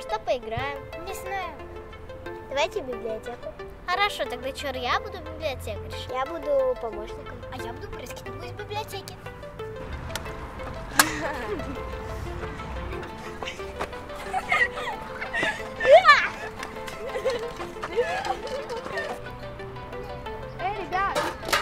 что поиграем? Не знаю. Давайте в библиотеку. Хорошо, тогда чёр, я буду библиотекарь. Я буду помощником. А я буду прыскивать из библиотеки. Эй, ребят!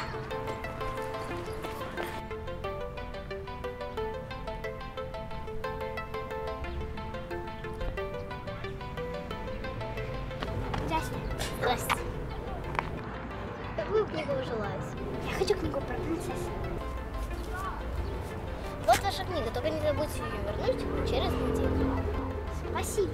Здрасте. Здрасте. Какую книгу вы желаете? Я хочу книгу про принцессу. Вот ваша книга, только не забудьте ее вернуть через неделю. Спасибо.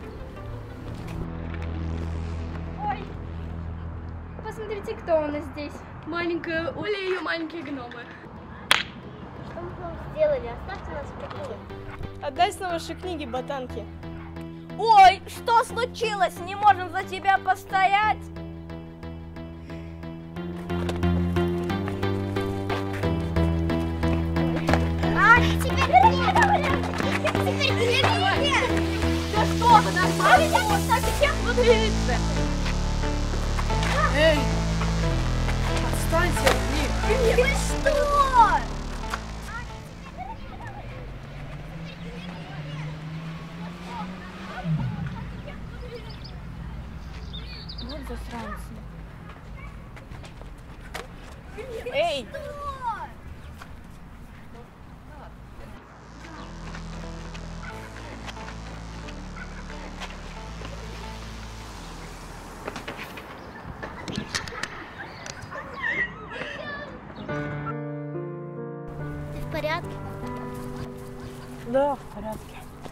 Ой, посмотрите, кто у нас здесь. Маленькая Оля и ее маленькие гномы. Что мы вам сделали? Оставьте нас в покое. Отдайте нам ваши книги, ботанки. Ой, что случилось? Не можем за тебя постоять? Да что вы, нормально? Вот так и всем смотрите. Эй! Отстаньте от них! Вы что? Вот засранцы. Эй! Ты в порядке? Да, в порядке.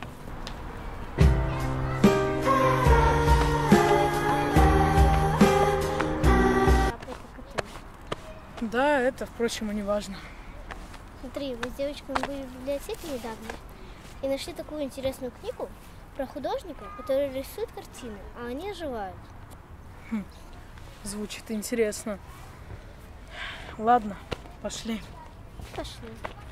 Да, это, впрочем, и не важно. Смотри, мы с девочками были в библиотеке недавно и нашли такую интересную книгу про художника, который рисует картины, а они оживают. Звучит интересно. Ладно, пошли. Пошли.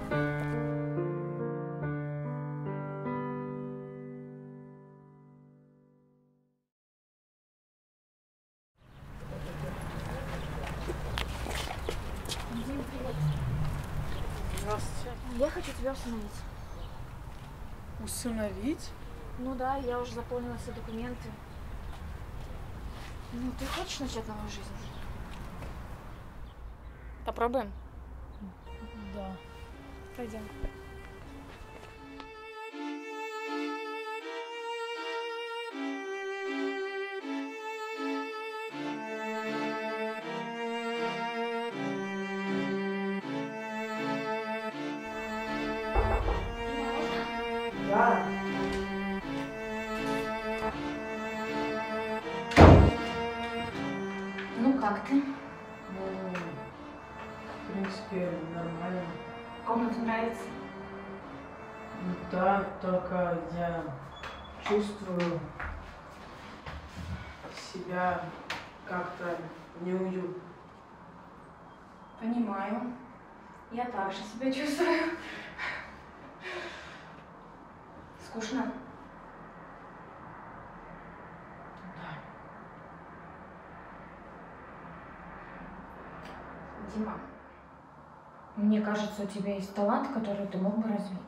Здравствуйте. Я хочу тебя усыновить. Усыновить? Ну да, я уже заполнила все документы. Ну, ты хочешь начать новую жизнь? Попробуем? Да. Пойдем. Да. Ну, как ты? Ну, в принципе, нормально. Комната нравится? Да, только я чувствую себя как-то неуютно. Понимаю. Я также себя чувствую. Скучно? Да. Дима, мне кажется, у тебя есть талант, который ты мог бы развить.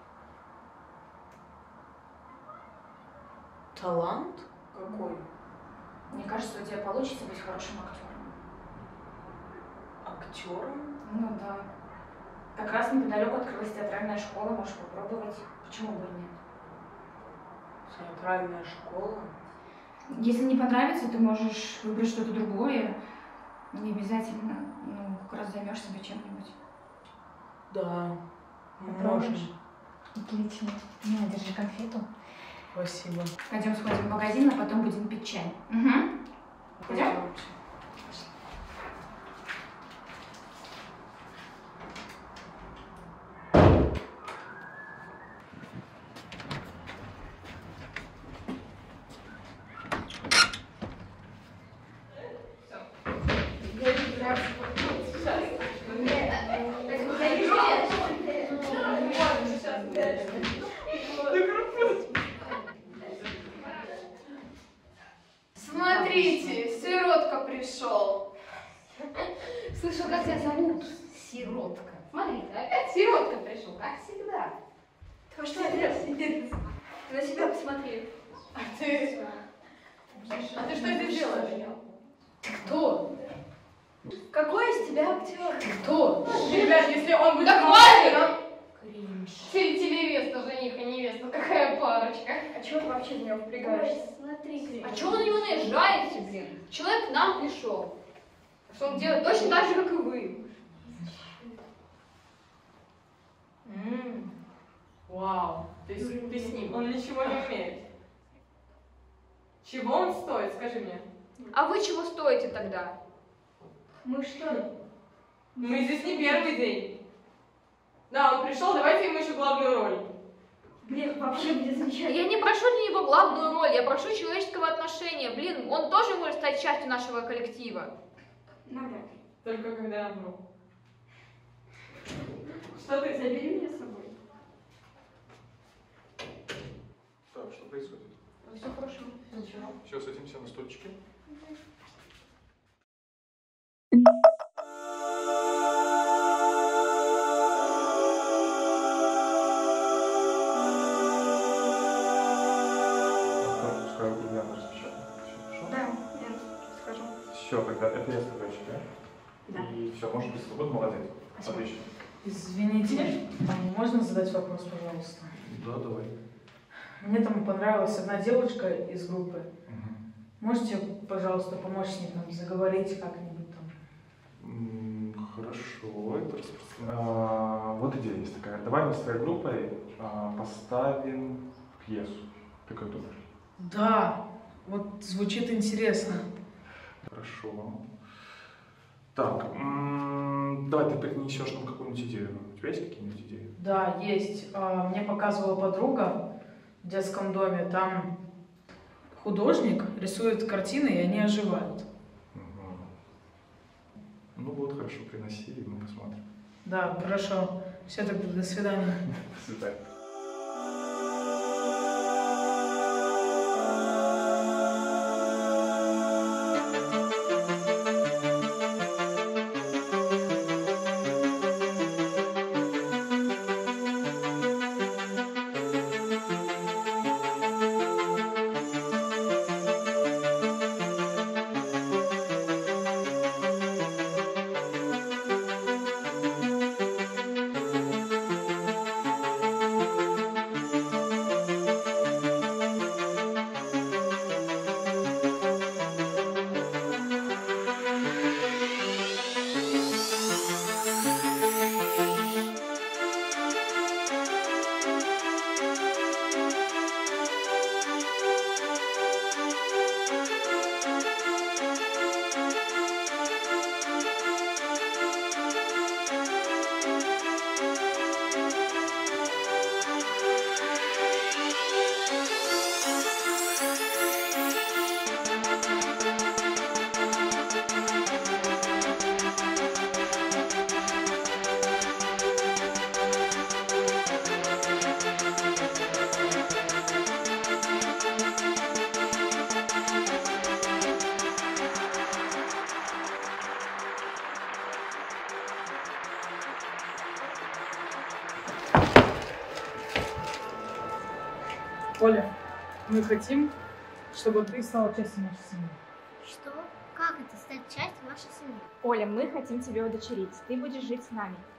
Талант? Какой? Мне кажется, у тебя получится быть хорошим актером. Актером? Ну да. Как раз неподалеку открылась театральная школа, можешь попробовать. Почему бы и нет? Театральная школа? Если не понравится, ты можешь выбрать что-то другое. Не обязательно, ну, как раз займешь себя чем-нибудь. Да, Попробуешь? можно. Отлично. На, держи конфету. Спасибо. Пойдем сходим в магазин, а потом будем пить чай. Угу. Пойдем? Пойдемте. сиротка пришел, как всегда. Ты что делаешь? На себя посмотри. А ты что здесь делаешь? Ты кто? Какой из тебя актер? Кто? Ребят, если он будет... Да хватит! Кринж. Телевеста, жених и невеста, какая парочка. А чего ты вообще в него впрягаешься? Смотри, А чего вы на него наезжаете, блин? Человек к нам пришел. Что он делает точно так же, как и вы. Вау. Ты с ним. Он ничего не умеет. Чего он стоит, скажи мне? А вы чего стоите тогда? Мы что ли? Мы здесь не первый день. Да, он пришел, давайте ему еще главную роль. Блин, вообще будет замечательно. Я не прошу для него главную роль, я прошу человеческого отношения. Блин, он тоже может стать частью нашего коллектива. Навряд ли. Только когда я умру. Что ты? Забери меня с собой. Так, что происходит? Все хорошо. Ничего. Все, садимся на стульчики. Пускай Ульяна распечатает. Все хорошо? Да, я скажу. Все, тогда это я оставляю тебе. Да. И все, может быть, свободно, молодец. Спасибо. Отлично. Извините, можно задать вопрос, пожалуйста? Да, давай. Мне там понравилась одна девушка из группы. Можете, пожалуйста, помочь с ней там заговорить как-нибудь там? Хорошо, это распространено. Вот идея есть такая. Давай мы с твоей группой поставим пьесу. Ты как думаешь? Да, вот звучит интересно. Хорошо. Так, давай ты принесешь нам какую-нибудь идею. У тебя есть какие-нибудь идеи? Да, есть. Мне показывала подруга в детском доме. Там художник рисует картины, и они оживают. Ну вот, хорошо, приноси, и мы посмотрим. Да, хорошо. Все, тогда до свидания. До свидания. Оля, мы хотим, чтобы ты стала частью нашей семьи. Что? Как это стать частью вашей семьи? Оля, мы хотим тебя удочерить. Ты будешь жить с нами.